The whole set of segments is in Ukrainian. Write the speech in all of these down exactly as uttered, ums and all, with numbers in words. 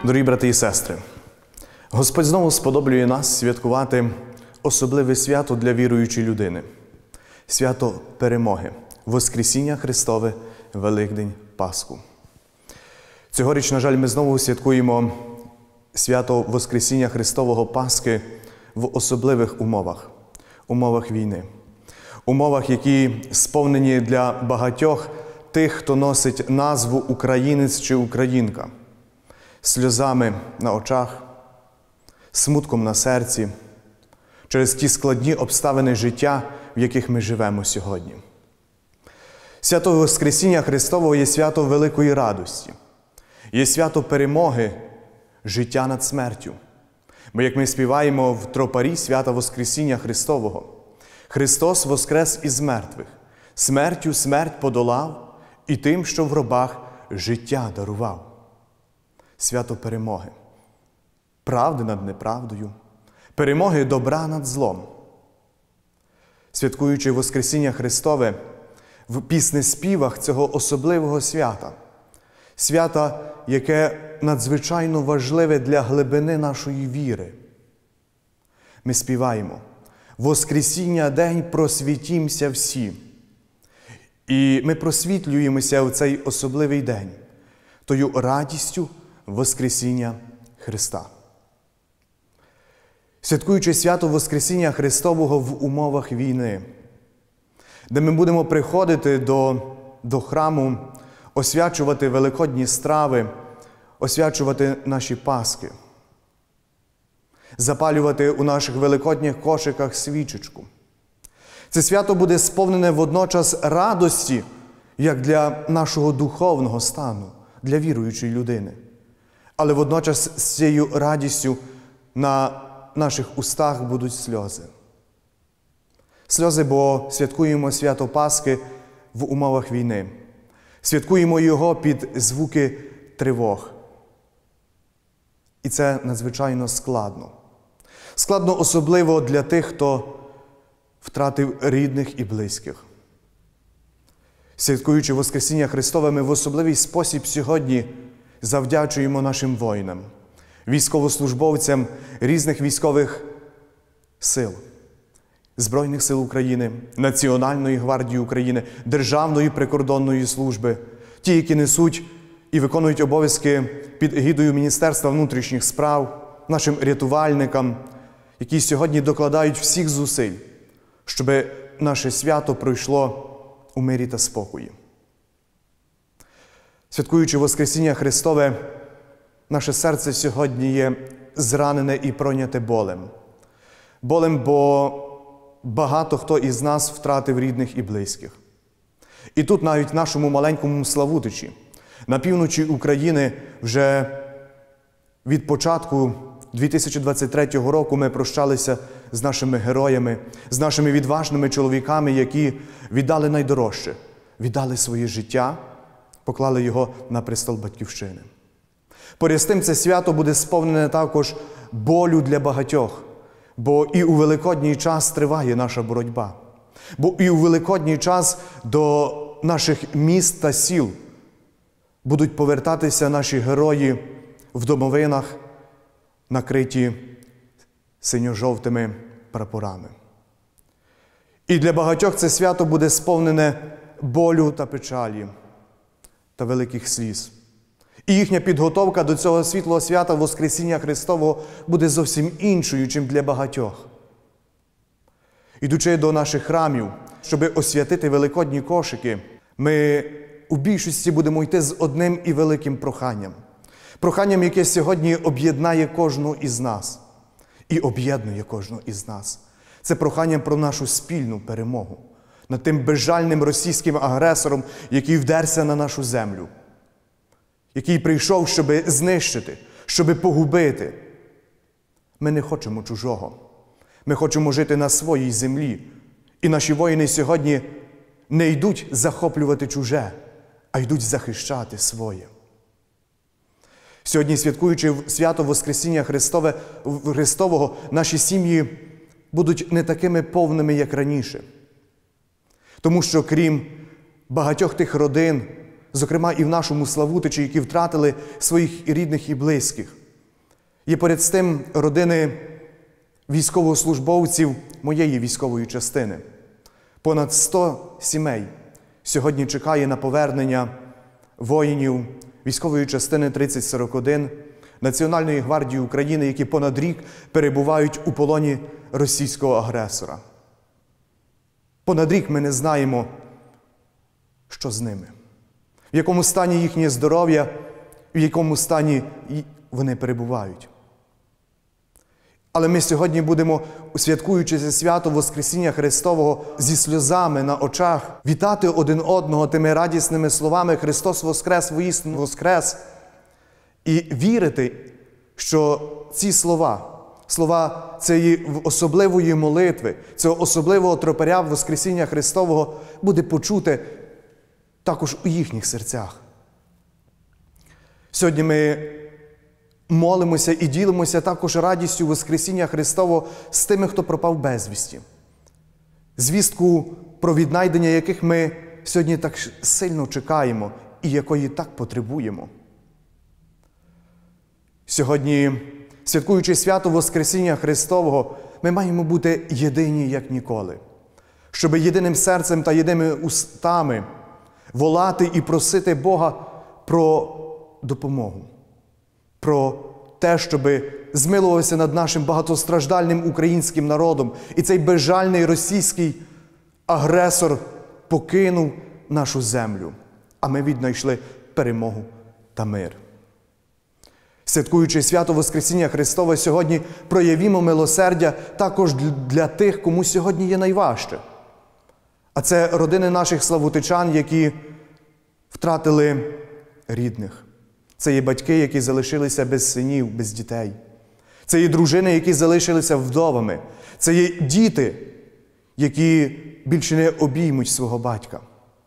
Дорогі брати і сестри, Господь знову сподоблює нас святкувати особливе свято для віруючої людини – свято перемоги, Воскресіння Христове, Великдень, Пасху. Цьогоріч, на жаль, ми знову святкуємо свято Воскресіння Христового Пасхи в особливих умовах, умовах війни, умовах, які сповнені для багатьох тих, хто носить назву українець чи українка, сльозами на очах, смутком на серці, через ті складні обставини життя, в яких ми живемо сьогодні. Свято Воскресіння Христового є свято великої радості, є свято перемоги, життя над смертю. Бо, як ми співаємо в тропарі свята Воскресіння Христового, Христос воскрес із мертвих, смертю смерть подолав і тим, що в гробах життя дарував. Свято перемоги, правди над неправдою, перемоги добра над злом. Святкуючи Воскресіння Христове в піснеспівах цього особливого свята, свята, яке надзвичайно важливе для глибини нашої віри, ми співаємо «Воскресіння день просвітімся всі». І ми просвітлюємося в цей особливий день тою радістю Воскресіння Христа. Святкуючи свято Воскресіння Христового в умовах війни, де ми будемо приходити до, до храму, освячувати великодні страви, освячувати наші Пасхи, запалювати у наших великодніх кошиках свічечку. Це свято буде сповнене водночас радості, як для нашого духовного стану, для віруючої людини. Але водночас з цією радістю на наших устах будуть сльози. Сльози, бо святкуємо свято Пасхи в умовах війни. Святкуємо його під звуки тривог. І це надзвичайно складно. Складно особливо для тих, хто втратив рідних і близьких. Святкуючи Воскресіння Христове, ми в особливий спосіб сьогодні завдячуємо нашим воїнам, військовослужбовцям різних військових сил, Збройних сил України, Національної гвардії України, Державної прикордонної служби, ті, які несуть і виконують обов'язки під егідою Міністерства внутрішніх справ, нашим рятувальникам, які сьогодні докладають всіх зусиль, щоб наше свято пройшло у мирі та спокої. Святкуючи Воскресіння Христове, наше серце сьогодні є зранене і пройняте болем. Болем, бо багато хто із нас втратив рідних і близьких. І тут навіть в нашому маленькому Славутичі, на півночі України, вже від початку дві тисячі двадцять третього року ми прощалися з нашими героями, з нашими відважними чоловіками, які віддали найдорожче, віддали своє життя, поклали його на престол Батьківщини. Поряд з тим, це свято буде сповнене також болю для багатьох, бо і у Великодній час триває наша боротьба, бо і у Великодній час до наших міст та сіл будуть повертатися наші герої в домовинах, накриті синьо-жовтими прапорами. І для багатьох це свято буде сповнене болю та печалі та великих сліз. І їхня підготовка до цього світлого свята Воскресіння Христового буде зовсім іншою, чим для багатьох. Ідучи до наших храмів, щоб освятити великодні кошики, ми у більшості будемо йти з одним і великим проханням. Проханням, яке сьогодні об'єднає кожного із нас і об'єднує кожного із нас. Це прохання про нашу спільну перемогу над тим безжальним російським агресором, який вдерся на нашу землю, який прийшов, щоб знищити, щоб погубити. Ми не хочемо чужого. Ми хочемо жити на своїй землі. І наші воїни сьогодні не йдуть захоплювати чуже, а йдуть захищати своє. Сьогодні, святкуючи свято Воскресіння Христове, Христового, наші сім'ї будуть не такими повними, як раніше. Тому що крім багатьох тих родин, зокрема і в нашому Славутичі, які втратили своїх рідних і близьких. Є поряд з тим родини військовослужбовців моєї військової частини. Понад сто сімей сьогодні чекає на повернення воїнів військової частини тридцять сорок один Національної гвардії України, які понад рік перебувають у полоні російського агресора. Понад рік ми не знаємо, що з ними, в якому стані їхнє здоров'я, в якому стані вони перебувають. Але ми сьогодні будемо, святкуючи це свято Воскресіння Христового, зі сльозами на очах, вітати один одного тими радісними словами «Христос воскрес, воістину воскрес!» і вірити, що ці слова, слова цієї особливої молитви, цього особливого тропаря Воскресіння Христового буде почуте також у їхніх серцях. Сьогодні ми молимося і ділимося також радістю Воскресіння Христового з тими, хто пропав безвісті. Звістку про віднайдення яких ми сьогодні так сильно чекаємо і якої так потребуємо. Сьогодні, святкуючи свято Воскресіння Христового, ми маємо бути єдині, як ніколи. Щоб єдиним серцем та єдиними устами волати і просити Бога про допомогу. Про те, щоб змилувався над нашим багатостраждальним українським народом. І цей безжальний російський агресор покинув нашу землю. А ми віднайшли перемогу та мир. Святкуючи свято Воскресіння Христове, сьогодні проявімо милосердя також для тих, кому сьогодні є найважче. А це родини наших славутичан, які втратили рідних. Це є батьки, які залишилися без синів, без дітей. Це є дружини, які залишилися вдовами. Це є діти, які більше не обіймуть свого батька.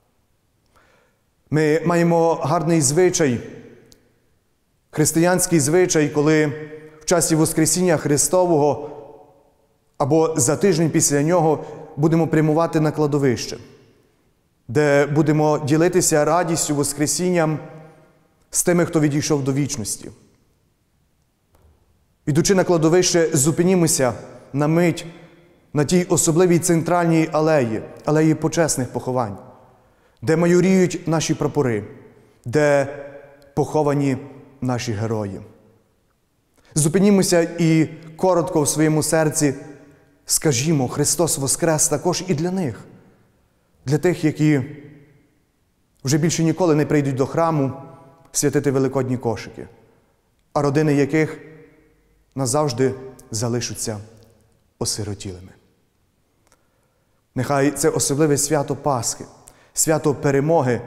Ми маємо гарний звичай, християнський звичай, коли в часі Воскресіння Христового або за тиждень після нього будемо прямувати на кладовище, де будемо ділитися радістю, Воскресінням з тими, хто відійшов до вічності. Ідучи на кладовище, зупинімося на мить на тій особливій центральній алеї, алеї почесних поховань, де майоріють наші прапори, де поховані наші герої. Зупинімося і коротко в своєму серці скажімо: Христос воскрес також і для них, для тих, які вже більше ніколи не прийдуть до храму святити великодні кошики, а родини яких назавжди залишаться осиротілими. Нехай це особливе свято Пасхи, свято перемоги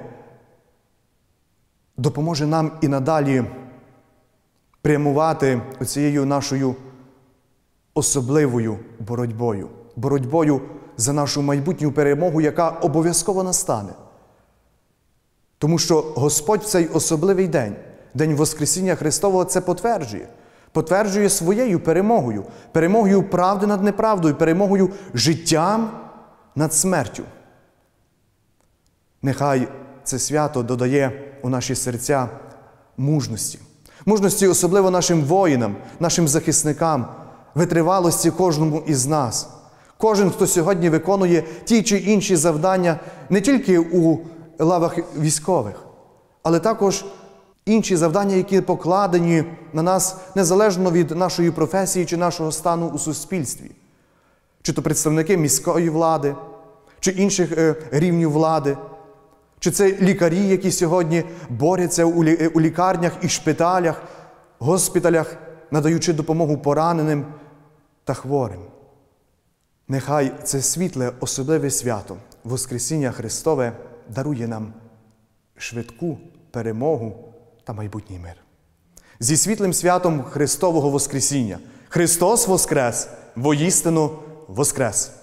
допоможе нам і надалі прямувати оцією нашою особливою боротьбою, боротьбою за нашу майбутню перемогу, яка обов'язково настане. Тому що Господь в цей особливий день, День Воскресіння Христового, це потверджує. Потверджує своєю перемогою. Перемогою правди над неправдою, перемогою життям над смертю. Нехай це свято додає у наші серця мужності. Мужності особливо нашим воїнам, нашим захисникам, витривалості кожному із нас. Кожен, хто сьогодні виконує ті чи інші завдання не тільки у лавах військових, але також інші завдання, які покладені на нас незалежно від нашої професії чи нашого стану у суспільстві. Чи то представники міської влади, чи інших е, рівнів влади, чи це лікарі, які сьогодні борються у, лі, у лікарнях і шпиталях, госпіталях, надаючи допомогу пораненим та хворим. Нехай це світле, особливе свято, Воскресіння Христове, дарує нам швидку перемогу та майбутній мир. Зі світлим святом Христового Воскресіння! Христос воскрес! Воістину воскрес!